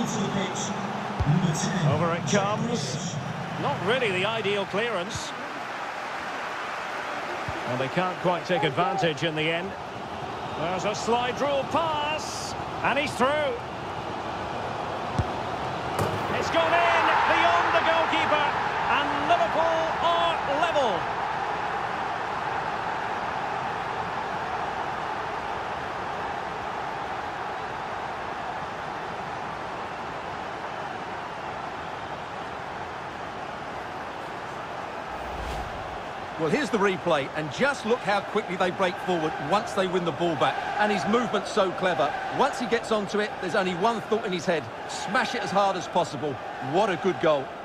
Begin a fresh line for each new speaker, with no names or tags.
Over it comes. Not really the ideal clearance. And they can't quite take advantage in the end. There's a slide rule pass. And he's through. It's gone in beyond the goalkeeper. And Liverpool are level.
Well, here's the replay, and just look how quickly they break forward once they win the ball back. And his movement's so clever. Once he gets onto it, there's only one thought in his head: smash it as hard as possible. What a good goal.